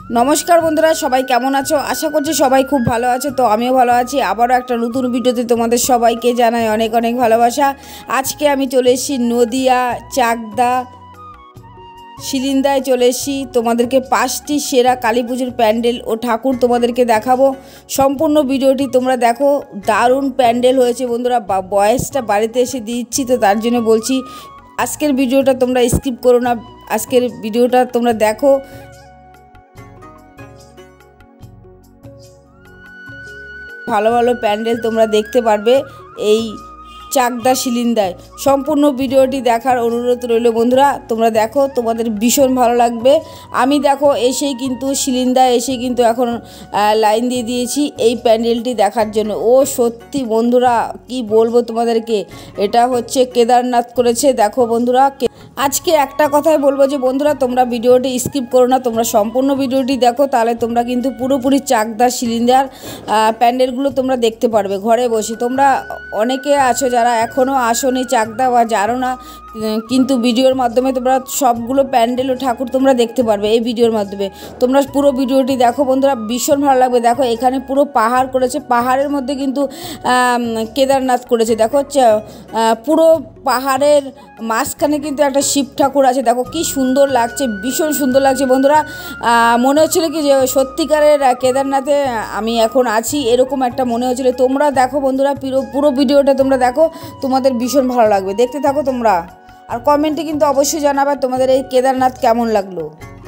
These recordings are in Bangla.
নমস্কার বন্ধুরা, সবাই কেমন আছো? আশা করছি সবাই খুব ভালো আছো। তো আমিও ভালো আছি। আবারও একটা নতুন ভিডিওতে তোমাদের সবাইকে জানাই অনেক অনেক ভালোবাসা। আজকে আমি চলে এসেছি নদিয়া চাকদা শিলিন্দায় চলে এসেছি। তোমাদেরকে 5টি সেরা কালী পুজোর প্যান্ডেল ও ঠাকুর তোমাদেরকে দেখাবো। সম্পূর্ণ ভিডিওটি তোমরা দেখো। দারুণ প্যান্ডেল হয়েছে বন্ধুরা। বয়সটা বাড়িতে এসে দিচ্ছি, তো তার জন্য বলছি আজকের ভিডিওটা তোমরা স্কিপ করো না, আজকের ভিডিওটা তোমরা দেখো। ভালো ভালো প্যান্ডেল তোমরা দেখতে পারবে এই চাকদা শিলিন্দায়। সম্পূর্ণ ভিডিওটি দেখার অনুরোধ রইল বন্ধুরা। তোমরা দেখো, তোমাদের ভীষণ ভালো লাগবে। আমি দেখো এসেই কিন্তু শিলিন্দায় এসে কিন্তু এখন লাইন দিয়ে দিয়েছি এই প্যান্ডেলটি দেখার জন্য। ও সত্যি বন্ধুরা, কি বলবো তোমাদেরকে, এটা হচ্ছে কেদারনাথ করেছে। দেখো বন্ধুরা, আজকে একটা কথাই বলবো যে বন্ধুরা, তোমরা ভিডিওটি স্কিপ করো না, তোমরা সম্পূর্ণ ভিডিওটি দেখো, তাহলে তোমরা কিন্তু পুরোপুরি চাকদা শিলিন্দার প্যান্ডেলগুলো তোমরা দেখতে পারবে ঘরে বসে। তোমরা অনেকে আছো যারা এখনও আসোনি চাকদা বা জানো না, কিন্তু ভিডিওর মাধ্যমে তোমরা সবগুলো প্যান্ডেল ও ঠাকুর তোমরা দেখতে পারবে এই ভিডিওর মাধ্যমে। তোমরা পুরো ভিডিওটি দেখো বন্ধুরা, ভীষণ ভালো লাগবে। দেখো এখানে পুরো পাহাড় করেছে, পাহাড়ের মধ্যে কিন্তু কেদারনাথ করেছে। দেখো পুরো পাহাড়ের মাঝখানে কিন্তু একটা শিব ঠাকুর আছে। দেখো কি সুন্দর লাগছে, ভীষণ সুন্দর লাগছে বন্ধুরা। মনে হচ্ছিল কি যে সত্যিকারের কেদারনাথে আমি এখন আছি, এরকম একটা মনে হচ্ছিল। তোমরা দেখো বন্ধুরা, পুরো ভিডিওটা তোমরা দেখো, তোমাদের ভীষণ ভালো লাগবে। দেখতে থাকো তোমরা, আর কমেন্টে কিন্তু অবশ্যই জানাবে তোমাদের এই কেদারনাথ কেমন লাগলো।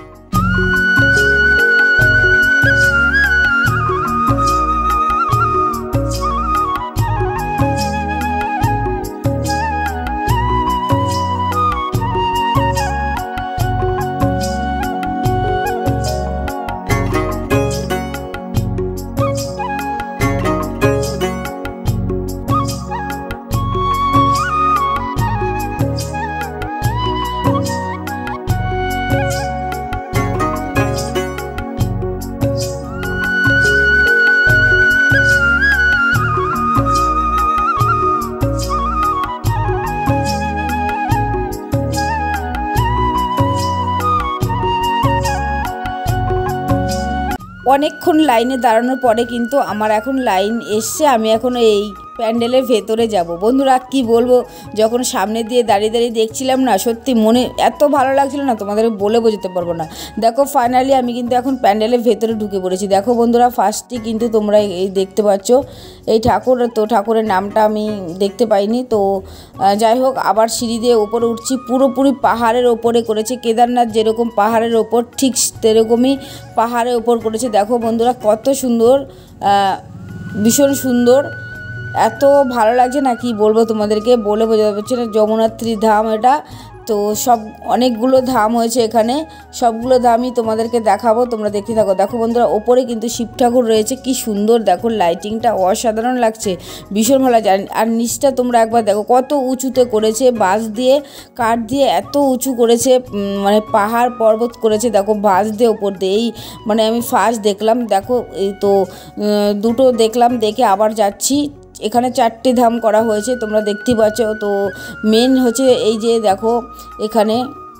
অনেকক্ষণ লাইনে দাঁড়ানোর পরে কিন্তু আমার এখন লাইন এসছে। আমি এখন এই প্যান্ডেলের ভেতরে যাব বন্ধুরা। কি বলবো, যখন সামনে দিয়ে দাঁড়িয়ে দাঁড়িয়ে দেখছিলাম না, সত্যি মনে এত ভালো লাগছিল না, তোমাদের বলে বোঝাতে পারবো না। দেখো ফাইনালি আমি কিন্তু এখন প্যান্ডেলের ভেতরে ঢুকে পড়েছি। দেখো বন্ধুরা, ফার্স্টে কিন্তু তোমরা এই দেখতে পাচ্ছ এই ঠাকুর। তো ঠাকুরের নামটা আমি দেখতে পাইনি। তো যাই হোক, আবার সিঁড়ি দিয়ে ওপরে উঠছি। পুরোপুরি পাহাড়ের ওপরে করেছে। কেদারনাথ যেরকম পাহাড়ের ওপর, ঠিক সেরকমই পাহাড়ের ওপর করেছে। দেখো বন্ধুরা, কত সুন্দর, ভীষণ সুন্দর, এত ভালো লাগছে না, কি বলবো তোমাদেরকে, বলে বোঝাতে পারছি না। যমুনাত্রী ধাম এটা। তো সব অনেকগুলো ধাম হয়েছে এখানে, সবগুলো ধামই তোমাদেরকে দেখাবো, তোমরা দেখতে থাকো। দেখো বন্ধুরা, ওপরে কিন্তু শিব ঠাকুর রয়েছে, কি সুন্দর দেখো, লাইটিংটা অসাধারণ লাগছে, ভীষণ ভালো লাগছে। আর নিচটা তোমরা একবার দেখো কত উঁচুতে করেছে, বাঁশ দিয়ে কাঠ দিয়ে এত উঁচু করেছে, মানে পাহাড় পর্বত করেছে। দেখো বাঁশ দিয়ে ওপর দিয়ে, এই মানে আমি ফার্স্ট দেখলাম। দেখো এই তো দুটো দেখলাম, দেখে আবার যাচ্ছি। এখানে 4টে ধাম করা হয়েছে, তোমরা দেখতেই পাচ্ছ। তো মেন হচ্ছে এই যে দেখো, এখানে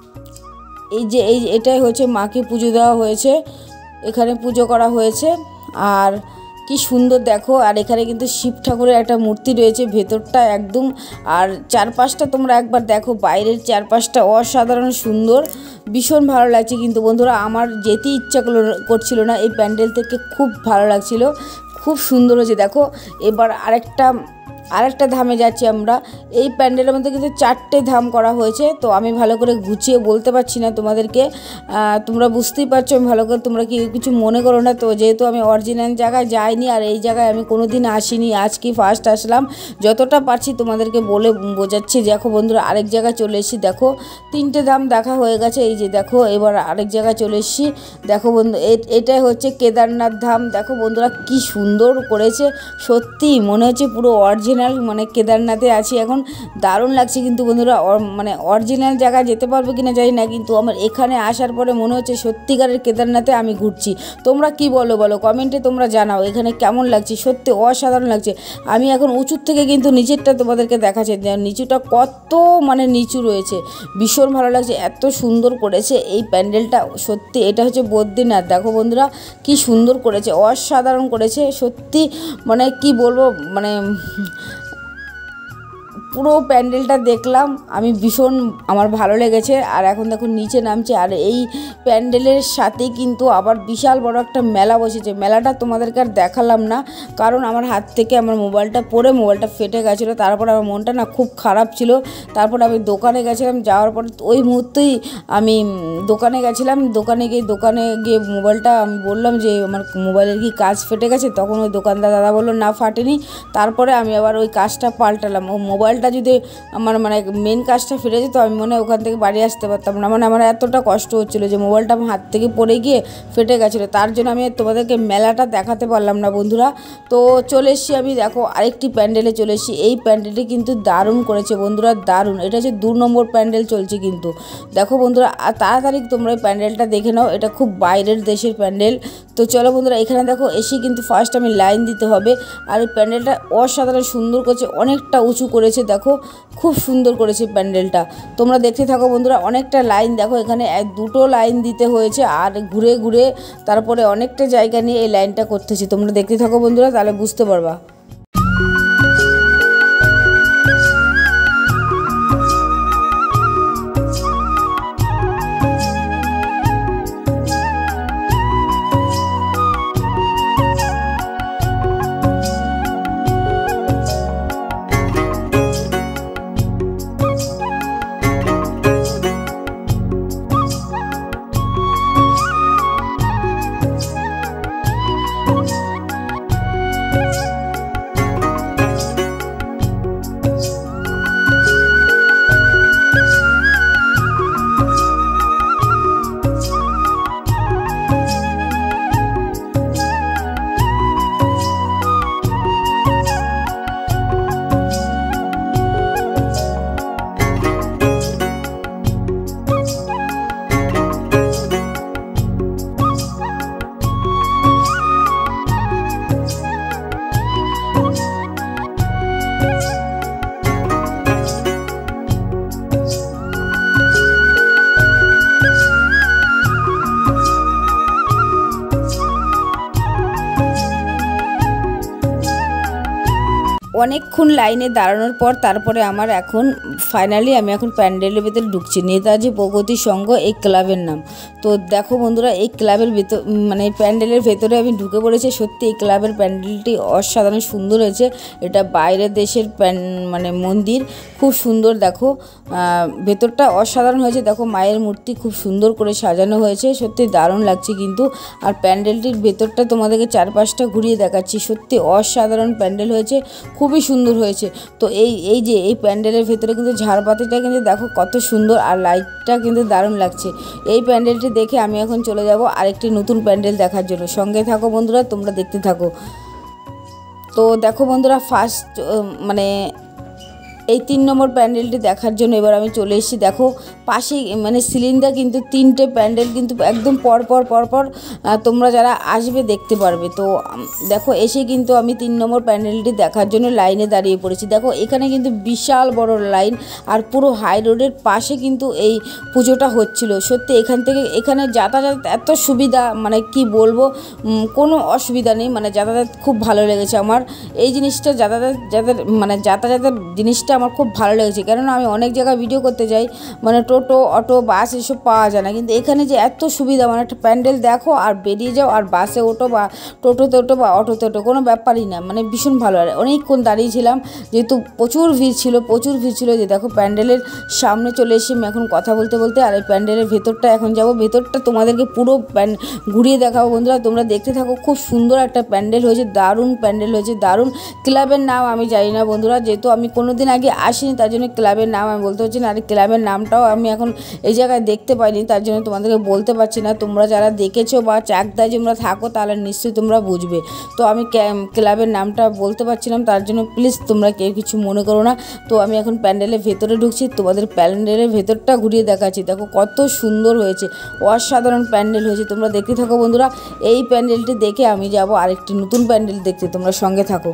এটাই হচ্ছে মাকে পুজো দেওয়া হয়েছে, এখানে পুজো করা হয়েছে। আর কি সুন্দর দেখো, আর এখানে কিন্তু শিব ঠাকুরের একটা মূর্তি রয়েছে ভেতরটা একদম। আর চারপাশটা তোমরা একবার দেখো, বাইরের চারপাশটা অসাধারণ সুন্দর, ভীষণ ভালো লাগছে। কিন্তু বন্ধুরা, আমার যেতে ইচ্ছা করছিল না, এই প্যান্ডেল থেকে খুব ভালো লাগছিল, খুব সুন্দর হয়েছে। দেখো এবার আরেকটা ধামে যাচ্ছি আমরা। এই প্যান্ডেলের মধ্যে কিন্তু 4টে ধাম করা হয়েছে। তো আমি ভালো করে গুছিয়ে বলতে পারছি না তোমাদেরকে, তোমরা বুঝতেই পারছো আমি ভালো করে, তোমরা কি কিছু মনে করো না। তো যেহেতু আমি অরিজিনাল জায়গায় যাইনি, আর এই জায়গায় আমি কোনো দিন আসিনি, আজকে ফার্স্ট আসলাম, যতটা পারছি তোমাদেরকে বলে বোঝাচ্ছি। দেখো বন্ধুরা, আরেক জায়গায় চলে এসেছি। দেখো 3টে ধাম দেখা হয়ে গেছে, এই যে দেখো এবার আরেক জায়গায় চলে এসেছি। দেখো বন্ধু, এটাই হচ্ছে কেদারনাথ ধাম। দেখো বন্ধুরা, কি সুন্দর করেছে, সত্যি মনে হচ্ছে পুরো অরিজিনাল অরিজিনাল মানে কেদারনাথে আছি এখন। দারুণ লাগছে কিন্তু বন্ধুরা, মানে অরিজিনাল জায়গায় যেতে পারবো কিনা জানি না, কিন্তু আমার এখানে আসার পরে মনে হচ্ছে সত্যিকারের কেদারনাথে আমি ঘুরছি। তোমরা কি বলো কমেন্টে তোমরা জানাও এখানে কেমন লাগছে। সত্যি অসাধারণ লাগছে। আমি এখন উঁচুর থেকে কিন্তু নিচেরটা তোমাদেরকে দেখাচ্ছি, নিচুটা কত মানে নিচু রয়েছে, ভীষণ ভালো লাগছে। এত সুন্দর করেছে এই প্যান্ডেলটা, সত্যি এটা হচ্ছে বদ্রীনাথ। দেখো বন্ধুরা কি সুন্দর করেছে, অসাধারণ করেছে সত্যি, মানে কি বলবো, মানে পুরো প্যান্ডেলটা দেখলাম আমি, ভীষণ আমার ভালো লেগেছে। আর এখন দেখো নিচে নামছে, আর এই প্যান্ডেলের সাথে কিন্তু আবার বিশাল বড় একটা মেলা বসেছে। মেলাটা তোমাদেরকে আর দেখালাম না, কারণ আমার হাত থেকে আমার মোবাইলটা পড়ে মোবাইলটা ফেটে গেছিলো। তারপর আমার মনটা না খুব খারাপ ছিল। তারপর আমি দোকানে গেছিলাম, যাওয়ার পর ওই মুহূর্তেই আমি দোকানে গেছিলাম। দোকানে গিয়ে মোবাইলটা আমি বললাম যে আমার মোবাইলের কি কাজ ফেটে গেছে, তখন ওই দোকানদার দাদা বললো না ফাটেনি। তারপরে আমি আবার ওই কাজটা পাল্টালাম। ও মোবাইলটা যদি আমার মানে মেন কাজটা ফিরে যেত, আমি মনে হয় ওখান থেকে বাড়ি আসতে পারতাম না। মানে আমার এতটা কষ্ট হচ্ছিলো যে মোবাইলটা আমার হাত থেকে পড়ে গিয়ে ফেটে গেছিলো, তার জন্য আমি তোমাদেরকে মেলাটা দেখাতে পারলাম না বন্ধুরা। তো চলে এসেছি আমি, দেখো আরেকটি প্যান্ডেলে চলে এসেছি। এই প্যান্ডেলটি কিন্তু দারুণ করেছে বন্ধুরা, দারুণ। এটা হচ্ছে 2 নম্বর প্যান্ডেল চলছে কিন্তু। দেখো বন্ধুরা তাড়াতাড়ি তোমরা এই প্যান্ডেলটা দেখে নাও, এটা খুব বাইরের দেশের প্যান্ডেল। তো চলো বন্ধুরা, এখানে দেখো এসে কিন্তু ফার্স্ট আমি লাইন দিতে হবে। আর এই প্যান্ডেলটা অসাধারণ সুন্দর করেছে, অনেকটা উঁচু করেছে, দেখো খুব সুন্দর করেছে প্যান্ডেলটা। তোমরা দেখতে থাকো বন্ধুরা, অনেকটা লাইন, দেখো এখানে 2টো লাইন দিতে হয়েছে, আর ঘুরে ঘুরে তারপরে অনেকটা জায়গা নিয়ে এই লাইনটা করতেছি। তোমরা দেখতে থাকো বন্ধুরা, তাহলে বুঝতে পারবা। অনেকক্ষণ লাইনে দাঁড়ানোর পর তারপরে আমার এখন ফাইনালি আমি এখন প্যান্ডেলের ভেতরে ঢুকছি। নেতাজি প্রগতি সংঘ এই ক্লাবের নাম। তো দেখো বন্ধুরা, এই ক্লাবের ভেতর মানে প্যান্ডেলের ভেতরে আমি ঢুকে পড়েছি। সত্যি এই ক্লাবের প্যান্ডেলটি অসাধারণ সুন্দর হয়েছে। এটা বাইরের দেশের মানে মন্দির, খুব সুন্দর। দেখো ভেতরটা অসাধারণ হয়েছে। দেখো মায়ের মূর্তি খুব সুন্দর করে সাজানো হয়েছে, সত্যি দারুণ লাগছে কিন্তু। আর প্যান্ডেলটির ভেতরটা তোমাদেরকে চারপাশটা ঘুরিয়ে দেখাচ্ছি। সত্যি অসাধারণ প্যান্ডেল হয়েছে, খুবই সুন্দর হয়েছে। তো এই যে এই প্যান্ডেলের ভেতরে কিন্তু ঝাড়বাতিটা কিন্তু দেখো কত সুন্দর, আর লাইটটা কিন্তু দারুণ লাগছে। এই প্যান্ডেলটি দেখে আমি এখন চলে যাব আরেকটি নতুন প্যান্ডেল দেখার জন্য। সঙ্গে থাকো বন্ধুরা, তোমরা দেখতে থাকো। তো দেখো বন্ধুরা, ফার্স্ট মানে এই 3 নম্বর প্যান্ডেলটি দেখার জন্য এবার আমি চলে এসেছি। দেখো পাশেই মানে সিলিন্ডা কিন্তু 3টে প্যান্ডেল কিন্তু একদম পরপর তোমরা যারা আসবে দেখতে পারবে। তো দেখো এসে কিন্তু আমি 3 নম্বর প্যান্ডেলটি দেখার জন্য লাইনে দাঁড়িয়ে পড়েছি। দেখো এখানে কিন্তু বিশাল বড় লাইন, আর পুরো হাই রোডের পাশে কিন্তু এই পুজোটা হচ্ছিল। সত্যি এখানে যাতায়াত এত সুবিধা, মানে কি বলবো, কোনো অসুবিধা নেই। মানে যাতায়াত খুব ভালো লেগেছে আমার। এই জিনিসটা যাতায়াতের জিনিসটা আমার খুব ভালো লেগেছে, কেননা আমি অনেক জায়গায় ভিডিও করতে যাই, মানে টোটো অটো বাস এসব পাওয়া যায় না, কিন্তু এখানে যে এত সুবিধা, মানে একটা প্যান্ডেল দেখো আর বেরিয়ে যাও, আর বাসে ওঠো বা টোটোতে ওঠো বা অটোতে ওঠো, কোনো ব্যাপারই না, মানে ভীষণ ভালো। আর অনেকক্ষণ দাঁড়িয়েছিলাম যেহেতু প্রচুর ভিড় ছিল। যে দেখো প্যান্ডেলের সামনে চলে এসে আমি এখন কথা বলতে আর এই প্যান্ডেলের ভেতরটা এখন যাব। ভেতরটা তোমাদেরকে পুরো ঘুরিয়ে দেখাবো বন্ধুরা, তোমরা দেখতে থাকো। খুব সুন্দর একটা প্যান্ডেল হয়েছে, দারুণ প্যান্ডেল হয়েছে, দারুণ। ক্লাবের নাম আমি জানি না বন্ধুরা, যেহেতু আমি কোনোদিন আগে থেকে আসিনি, তার জন্য ক্লাবের নাম আমি বলতে পারছি না। আর ক্লাবের নামটাও আমি এখন এই জায়গায় দেখতে পাইনি, তার জন্য তোমাদেরকে বলতে পারছি না। তোমরা যারা দেখেছো বা চাকদায় তোমরা থাকো তাহলে নিশ্চয়ই তোমরা বুঝবে। তো আমি ক্লাবের নামটা বলতে পারছিলাম, তার জন্য প্লিজ তোমরা কেউ কিছু মনে করো না। তো আমি এখন প্যান্ডেলের ভেতরে ঢুকছি, তোমাদের প্যান্ডেলের ভেতরটা ঘুরিয়ে দেখাচ্ছি। দেখো কত সুন্দর হয়েছে, অসাধারণ প্যান্ডেল হয়েছে। তোমরা দেখতে থাকো বন্ধুরা। এই প্যান্ডেলটি দেখে আমি যাব আরেকটি নতুন প্যান্ডেল দেখতে, তোমরা সঙ্গে থাকো।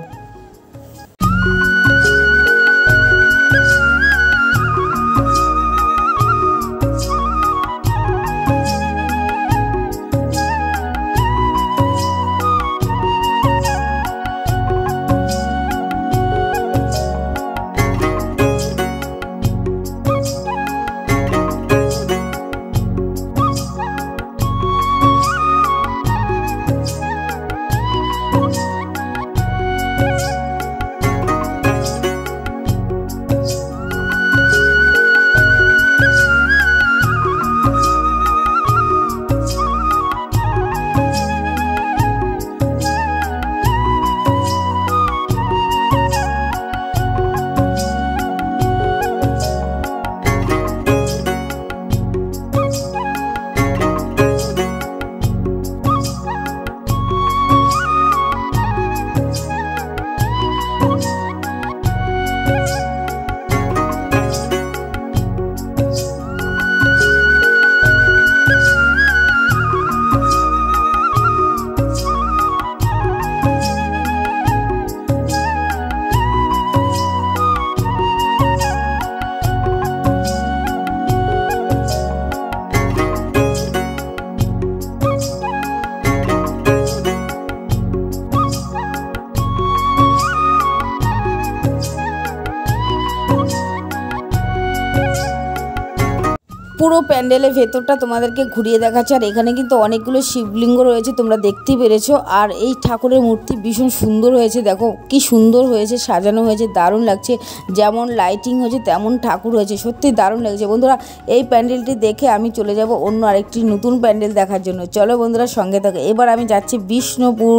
পুরো প্যান্ডেলের ভেতরটা তোমাদেরকে ঘুরিয়ে দেখাচ্ছে। আর এখানে কিন্তু অনেকগুলো শিবলিঙ্গ রয়েছে, তোমরা দেখতেই পেরেছো। আর এই ঠাকুরের মূর্তি ভীষণ সুন্দর হয়েছে, দেখো কি সুন্দর হয়েছে, সাজানো হয়েছে, দারুণ লাগছে। যেমন লাইটিং হয়েছে তেমন ঠাকুর হয়েছে, সত্যি দারুণ লাগছে। বন্ধুরা এই প্যান্ডেলটি দেখে আমি চলে যাব অন্য আরেকটি নতুন প্যান্ডেল দেখার জন্য। চলো বন্ধুরা সঙ্গে থাকো। এবার আমি যাচ্ছি বিষ্ণুপুর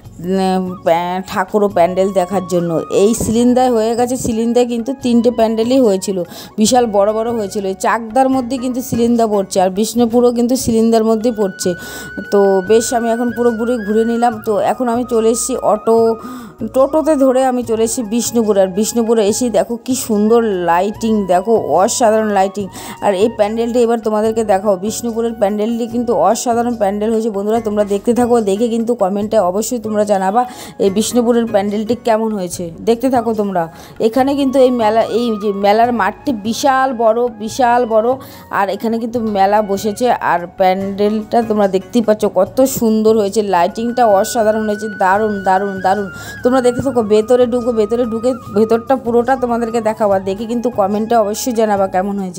ঠাকুর ও প্যান্ডেল দেখার জন্য। এই সিলিন্দায় হয়ে গেছে, সিলিন্দায় কিন্তু 3টে প্যান্ডেলই হয়েছিল, বিশাল বড় বড় হয়েছিল। এই চাকদার মধ্যে কিন্তু সিলিন্দা পড়ছে, আর বিষ্ণুপুরও কিন্তু সিলিন্দার মধ্যে পড়ছে। তো বেশ আমি এখন পুরোপুরি ঘুরে নিলাম। তো এখন আমি চলে এসেছি টোটোতে ধরে আমি চলে এসেছি বিষ্ণুপুর। আর বিষ্ণুপুরে এসে দেখো কি সুন্দর লাইটিং, দেখো অসাধারণ লাইটিং। আর এই প্যান্ডেলটি এবার তোমাদেরকে দেখাও। বিষ্ণুপুরের প্যান্ডেলটি কিন্তু অসাধারণ প্যান্ডেল হয়েছে। বন্ধুরা তোমরা দেখতে থাকো, দেখে কিন্তু কমেন্টে অবশ্যই তোমরা জানাবা এই বিষ্ণুপুরের প্যান্ডেলটি কেমন হয়েছে। দেখতে থাকো তোমরা। এখানে কিন্তু এই যে মেলার মাঠটি বিশাল বড়। আর এখানে কিন্তু মেলা বসেছে। আর প্যান্ডেলটা তোমরা দেখতেই পাচ্ছ কত সুন্দর হয়েছে, লাইটিংটা অসাধারণ হয়েছে, দারুণ। তোমরা দেখতে থাকো। ভেতরে ঢুকে ভেতরটা পুরোটা তোমাদেরকে দেখাবো। দেখে কিন্তু কমেন্টে অবশ্যই জানাবা কেমন হয়েছে।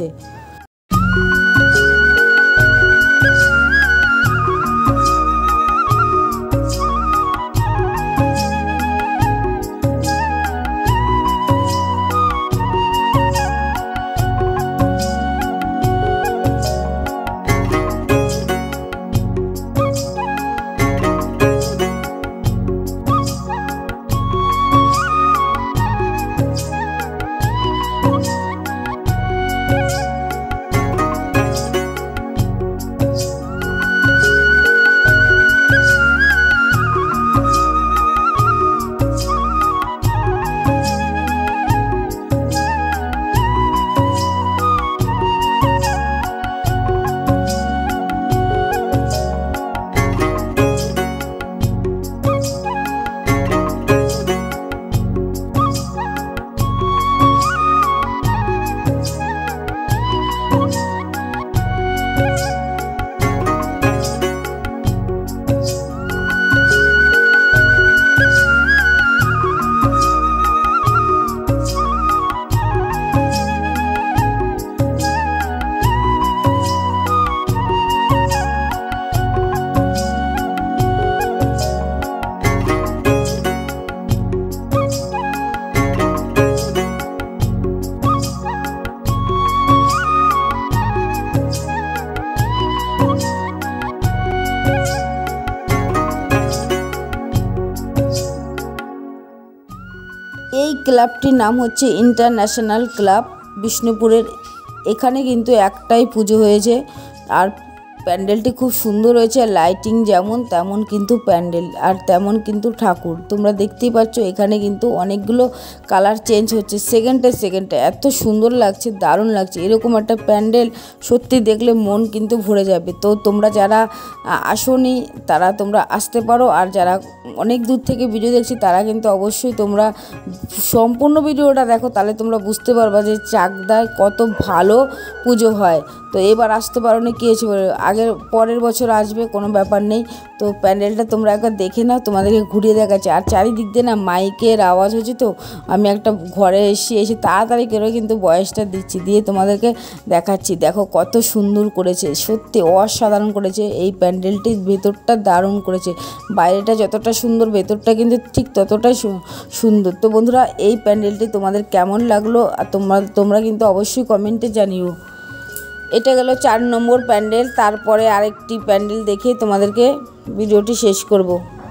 ক্লাবটির নাম হচ্ছে ইন্টারন্যাশনাল ক্লাব বিষ্ণুপুরের। এখানে কিন্তু একটাই পুজো হয়েছে আর প্যান্ডেলটি খুব সুন্দর হয়েছে। লাইটিং যেমন তেমন কিন্তু প্যান্ডেল আর তেমন কিন্তু ঠাকুর। তোমরা দেখতেই পাচ্ছ এখানে কিন্তু অনেকগুলো কালার চেঞ্জ হচ্ছে সেকেন্ডে এত সুন্দর লাগছে, দারুণ লাগছে। এরকম একটা প্যান্ডেল সত্যি দেখলে মন কিন্তু ভরে যাবে। তো তোমরা যারা আসোনি তারা তোমরা আসতে পারো, আর যারা অনেক দূর থেকে ভিডিও দেখছি তারা কিন্তু অবশ্যই তোমরা সম্পূর্ণ ভিডিওটা দেখো, তাহলে তোমরা বুঝতে পারবা যে চাকদায় কত ভালো পুজো হয়। তো এবার আসতে পারো না, কী হয়েছে, আগের পরের বছর আসবে, কোনো ব্যাপার নেই। তো প্যান্ডেলটা তোমরা একবার দেখে নাও, তোমাদেরকে ঘুরিয়ে দেখাচ্ছে। আর চারিদিক দিয়ে না মাইকের আওয়াজ হচ্ছে, তো আমি একটা ঘরে এসে তাড়াতাড়ি করে কিন্তু বয়সটা দিচ্ছি, দিয়ে তোমাদেরকে দেখাচ্ছি। দেখো কত সুন্দর করেছে, সত্যি অসাধারণ করেছে এই প্যান্ডেলটির। ভেতরটা দারুণ করেছে, বাইরেটা যতটা সুন্দর ভেতরটা কিন্তু ঠিক ততটাই সুন্দর। তো বন্ধুরা এই প্যান্ডেলটি তোমাদের কেমন লাগলো আর তোমরা কিন্তু অবশ্যই কমেন্টে জানিও। এটা গেল 4 নম্বর প্যান্ডেল। তারপরে আরেকটি প্যান্ডেল দেখে তোমাদেরকে ভিডিওটি শেষ করব।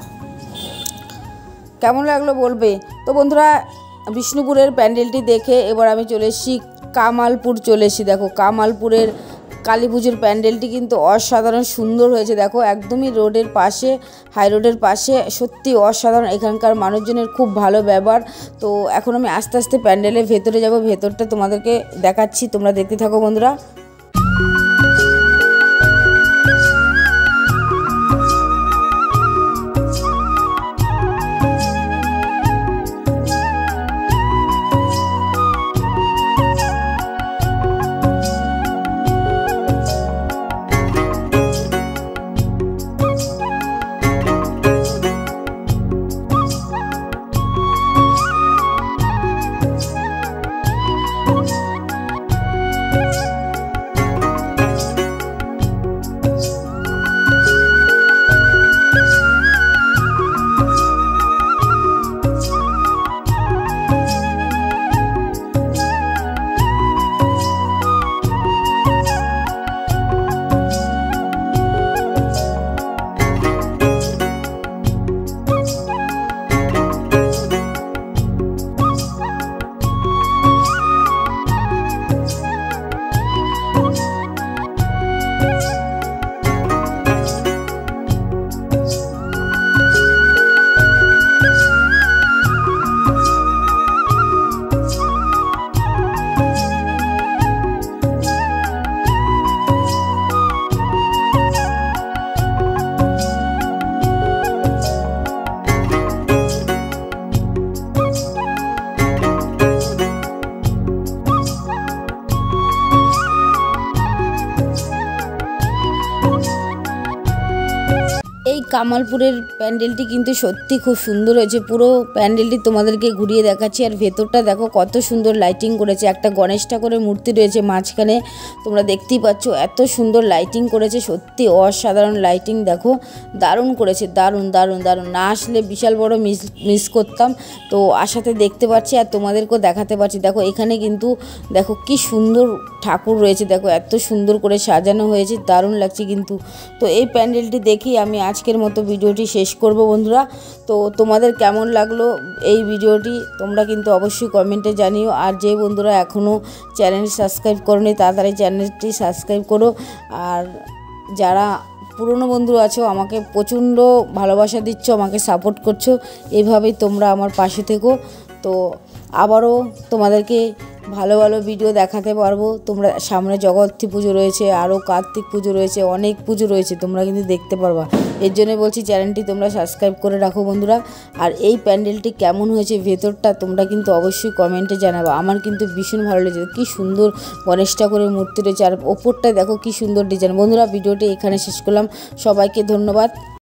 কেমন লাগলো বলবে। তো বন্ধুরা বিষ্ণুপুরের প্যান্ডেলটি দেখে এবার আমি চলে এসেছি কামালপুর চলে এসেছি। দেখো কামালপুরের কালী পুজোর প্যান্ডেলটি কিন্তু অসাধারণ সুন্দর হয়েছে। দেখো একদমই রোডের পাশে, হাই রোডের পাশে, সত্যি অসাধারণ। এখানকার মানুষজনের খুব ভালো ব্যবহার। তো এখন আমি আস্তে আস্তে প্যান্ডেলের ভেতরে যাব, ভেতরটা তোমাদেরকে দেখাচ্ছি, তোমরা দেখতে থাকো বন্ধুরা। এই কামালপুরের প্যান্ডেলটি কিন্তু সত্যি খুব সুন্দর হয়েছে। পুরো প্যান্ডেলটি তোমাদেরকে ঘুরিয়ে দেখাচ্ছি। আর ভেতরটা দেখো কত সুন্দর লাইটিং করেছে। একটা গণেশ ঠাকুরের মূর্তি রয়েছে মাঝখানে, তোমরা দেখতেই পাচ্ছ। এত সুন্দর লাইটিং করেছে, সত্যি অসাধারণ লাইটিং। দেখো দারুণ করেছে, দারুণ দারুণ দারুণ। না আসলে বিশাল বড় মিস করতাম। তো আসাতে দেখতে পাচ্ছি আর তোমাদেরকেও দেখাতে পারছি। দেখো এখানে কিন্তু দেখো কি সুন্দর ঠাকুর রয়েছে, দেখো এত সুন্দর করে সাজানো হয়েছে, দারুণ লাগছে কিন্তু। তো এই প্যান্ডেলটি দেখি আমি আজকের মতো ভিডিওটি শেষ করব বন্ধুরা। তো তোমাদের কেমন লাগলো এই ভিডিওটি তোমরা কিন্তু অবশ্যই কমেন্টে জানিও। আর যে বন্ধুরা এখনও চ্যানেল সাবস্ক্রাইব করোনি তাড়াতাড়ি চ্যানেলটি সাবস্ক্রাইব করো। আর যারা পুরনো বন্ধু আছো আমাকে প্রচণ্ড ভালোবাসা দিচ্ছ, আমাকে সাপোর্ট করছো, এইভাবেই তোমরা আমার পাশে থেকো। তো আবারও তোমাদেরকে ভালো ভালো ভিডিও দেখাতে পারবো। তোমরা সামনে জগদ্ধাত্রী পুজো রয়েছে, আরও কার্তিক পুজো রয়েছে, অনেক পুজো রয়েছে, তোমরা কিন্তু দেখতে পারবা। এর জন্য বলছি চ্যানেলটি তোমরা সাবস্ক্রাইব করে রাখো বন্ধুরা। আর এই প্যান্ডেলটি কেমন হয়েছে ভেতরটা তোমরা কিন্তু অবশ্যই কমেন্টে জানাবো। আমার কিন্তু ভীষণ ভালো লেগেছে, কী সুন্দর গণেশ ঠাকুরের মূর্তি রয়েছে, আর ওপরটায় দেখো কী সুন্দর ডিজাইন। বন্ধুরা ভিডিওটি এখানে শেষ করলাম, সবাইকে ধন্যবাদ।